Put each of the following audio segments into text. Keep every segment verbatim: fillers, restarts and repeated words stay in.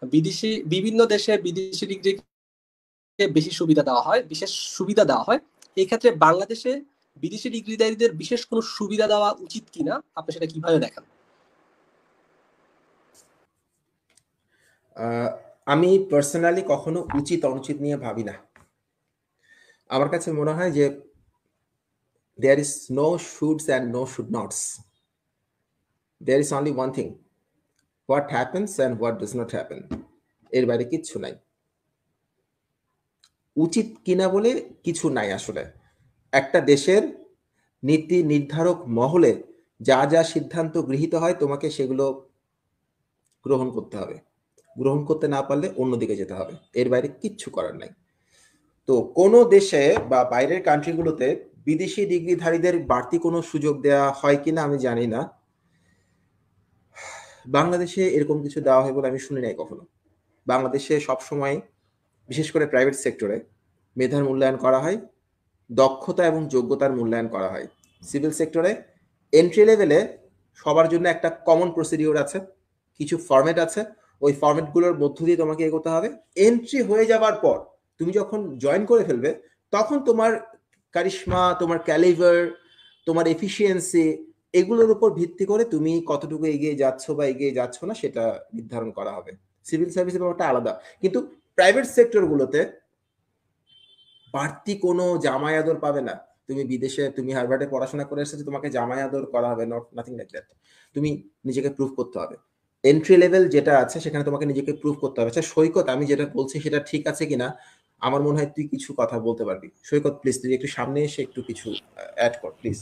বিদেশি বিভিন্ন দেশে বিদেশি ডিগ্রিকে বেশি সুবিধা দেওয়া হয়, বিশেষ সুবিধা দেওয়া হয়। এই ক্ষেত্রে বাংলাদেশে বিদেশি ডিগ্রিধারীদের বিশেষ কোনো সুবিধা দেওয়া উচিত কিনা, আপনি সেটা কিভাবে দেখেন? আমি পার্সোনালি কখনো উচিত অনুচিত নিয়ে ভাবি না। আমার কাছে মনে হয় যে there is no shoulds and no should nots. There is only one thing, what happens and what does not happen. এর বাইরে কিচ্ছু নাই। উচিত কিনা বলে কিছু নাই আসলে। একটা দেশের নীতি নির্ধারক মহলে যা যা সিদ্ধান্ত গৃহীত হয় তোমাকে সেগুলো গ্রহণ করতে হবে। গ্রহণ করতে না পারলে অন্যদিকে যেতে হবে, এর বাইরে কিচ্ছু করার নাই। তো কোনো দেশে বা বাইরের কান্ট্রিগুলোতে বিদেশি ডিগ্রিধারীদের বাড়তি কোনো সুযোগ দেওয়া হয় কিনা আমি জানি না। বাংলাদেশে এরকম কিছু দেওয়া হয় বলে আমি শুনি নাই কখনো। বাংলাদেশে সবসময় বিশেষ করে প্রাইভেট সেক্টরে মেধার মূল্যায়ন করা হয়, দক্ষতা এবং যোগ্যতার মূল্যায়ন করা হয়। সিভিল সেক্টরে এন্ট্রি লেভেলে সবার জন্য একটা কমন প্রসিডিওর আছে, কিছু ফরম্যাট আছে, ওই ফরম্যাটগুলোর মধ্য দিয়ে তোমাকে এগোতে হবে। এন্ট্রি হয়ে যাওয়ার পর তুমি যখন জয়েন করে ফেলবে তখন তোমার কারিশমা, তোমার ক্যালিভার, তোমার এফিসিয়েন্সি এগুলোর উপর ভিত্তি করে তুমি কতটুকু এগিয়ে যাচ্ছ বা এগিয়ে যাচ্ছ না সেটা নির্ধারণ করা হবে। সিভিল সার্ভিসের ব্যাপারটা আলাদা, কিন্তু প্রাইভেট সেক্টরগুলোতে বাড়তি কোনো জামাই আদর পাবে না। তুমি বিদেশে তুমি হার্ভার্ডে পড়াশোনা করে এসেছো, তোমাকে জামাই আদর করা হবে নট নাথিং লাইক দ্যাট। তুমি নিজেকে প্রুভ করতে হবে। এন্ট্রি লেভেল যেটা আছে সেখানে তোমাকে নিজেকে প্রুভ করতে হবে। আচ্ছা সৈকত, আমি যেটা বলছি সেটা ঠিক আছে কিনা আমার মনে হয় তুই কিছু কথা বলতে পারবি। সৈকত প্লিজ তুই একটু সামনে এসে একটু কিছু অ্যাড কর প্লিজ।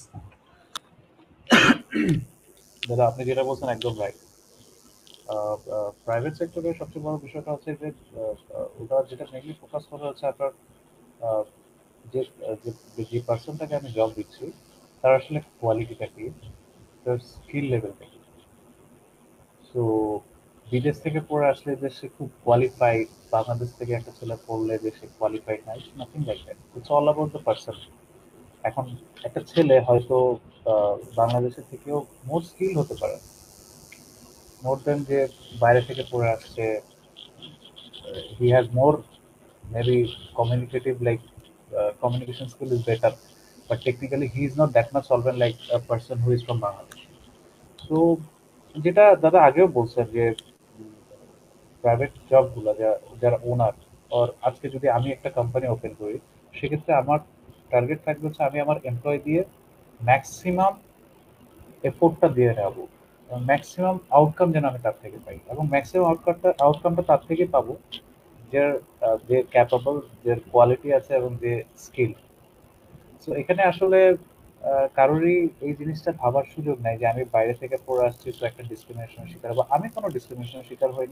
দাদা আপনি যেটা বলছেন একদম রাইট। প্রাইভেট সেক্টরের সবচেয়ে বড় বিষয়টা হচ্ছে যে ওটা যেটা মেইনলি ফোকাস করা হচ্ছে আপনার যে যে পার্সনটাকে আমি জব দিচ্ছি তার আসলে কোয়ালিটিটা কি, তার স্কিল লেভেলটা কি। সো বিদেশ থেকে পড়ে আসলে যে সে খুব কোয়ালিফাইড, বাংলাদেশ থেকে একটা ছেলে পড়লে যে সে কোয়ালিফাইড নাই, nothing like that. It's all about the person. এখন একটা ছেলে হয়তো বাংলাদেশের থেকেও মোর স্কিল হতে পারে, মোর দেন যে বাইরে থেকে পড়ে আসছে। He has more maybe communicative like communication skill is better, but technically he is not that much solvent like a person who is from Bangladesh. So যেটা দাদা আগেও বলছেন যে প্রাইভেট জবগুলো যারা ওনার, আর আজকে যদি আমি একটা কোম্পানি ওপেন করি সেক্ষেত্রে আমার টার্গেট থাকবে হচ্ছে আমি আমার এমপ্লয় দিয়ে ম্যাক্সিমাম এফোর্টটা দিয়ে নেব, ম্যাক্সিমাম আউটকাম যেন আমি তার থেকে পাই, এবং ম্যাক্সিমাম আউটকামটা আউটকামটা তার থেকে পাবো যে যে ক্যাপাবল, যে কোয়ালিটি আছে এবং যে স্কিল। সো এখানে আসলে কারোরই এই জিনিসটা ভাবার সুযোগ নাই যে আমি বাইরে থেকে পড়ে আসছি তো একটা ডিসক্রিমিনেশনের শিকার হবো। আমি কোনো ডিসক্রিমিনেশনের শিকার হইনি,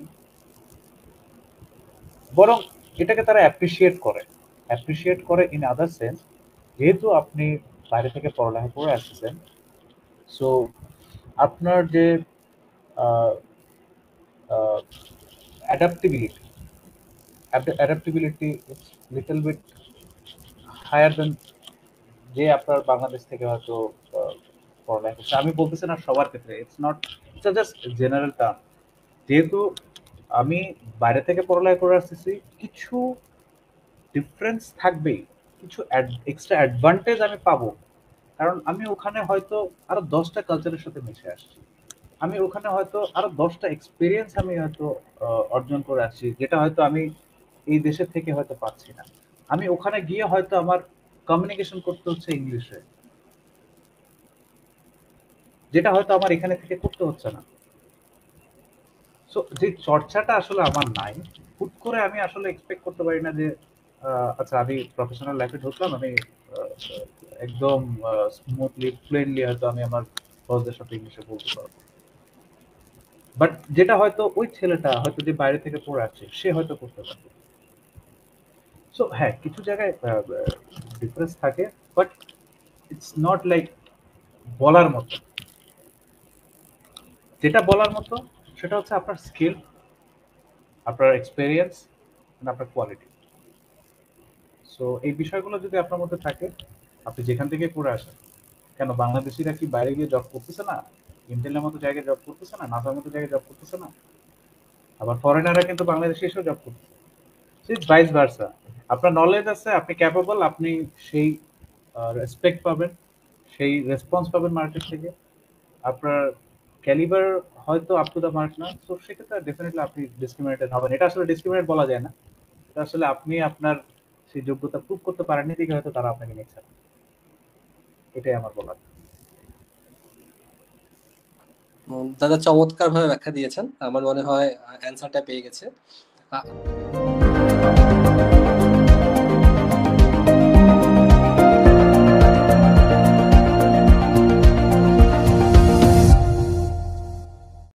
বরং এটাকে তারা অ্যাপ্রিসিয়েট করে অ্যাপ্রিসিয়েট করে ইন আদার সেন্স, যেহেতু আপনি বাইরে থেকে পড়ালেখা করে আসছেন, সো আপনার যে adaptability adaptability it's little bit higher then যে আপনার বাংলাদেশ থেকে হয়তো পড়ালেখা করছে। আমি বলতেছি না সবার ক্ষেত্রে, it's not, it's just general term. যেহেতু আমি বাইরে থেকে পড়ালেখা করে আসতেছি, কিছু ডিফারেন্স থাকবেই, কিছু এক্সট্রা অ্যাডভান্টেজ আমি পাবো, কারণ আমি ওখানে হয়তো আরো দশটা কালচারের সাথে মিশে আসছি, আমি ওখানে হয়তো আরো দশটা এক্সপিরিয়েন্স আমি হয়তো অর্জন করে আসছি, যেটা হয়তো আমি এই দেশের থেকে হয়তো পাচ্ছি না। আমি ওখানে গিয়ে হয়তো আমার কমিউনিকেশন করতে হচ্ছে ইংলিশে, যেটা হয়তো আমার এখানে থেকে করতে হচ্ছে না। সো যে চর্চাটা আসলে আমার নাই, হুট করে আমি আসলে এক্সপেক্ট করতে পারি না যে আচ্ছা আমি প্রফেশনাল লাইফে ঢুকলাম, আমি একদম স্মুথলি ফ্লুয়েন্টলি হয়তো আমি আমার বসদের সাথে ইংলিশে বলতে পারবো, বাট যেটা হয়তো ওই ছেলেটা হয়তো যে বাইরে থেকে পড়ে আসছে সে হয়তো করতে পারবে। সো হ্যাঁ, কিছু জায়গায় ডিফারেন্স থাকে, বাট ইটস নট লাইক বলার মতো। যেটা বলার মতো সেটা হচ্ছে আপনার স্কিল, আপনার এক্সপেরিয়েন্স, আপনার কোয়ালিটি। সো এই বিষয়গুলো যদি আপনার মধ্যে থাকে, আপনি যেখান থেকে পড়ে আসেন, কেন বাংলাদেশিরা কি বাইরে গিয়ে জব করতেছে না? ইন্টেলের মতো জায়গায় জব করতেছে না? নাসার মতো জায়গায় জব করতেছে না? আবার ফরেনাররা কিন্তু বাংলাদেশে এসেও জব করছে, ভাইস ভার্সা। আপনার নলেজ আছে, আপনি ক্যাপেবল, আপনি সেই রেসপেক্ট পাবেন, সেই রেসপন্স পাবেন মার্কেট থেকে। আপনার ক্যালিবার হয়তো আপ টু দ্য মার্ক না, তো সেক্ষেত্রে ডেফিনেটলি আপনি ডিসক্রিমিনেটেড হবেন। এটা আসলে ডিসক্রিমিনেট বলা যায় না, এটা আসলে আপনি আপনার সেই যোগ্যতা প্রুভ করতে পারেননি দেখে হয়তো তারা আপনাকে নিচ্ছে না। এটাই আমার বলার। উম, দাদা চমৎকার ভাবে ব্যাখ্যা দিয়েছেন, আমার মনে হয় অ্যান্সারটা পেয়ে গেছে। আ-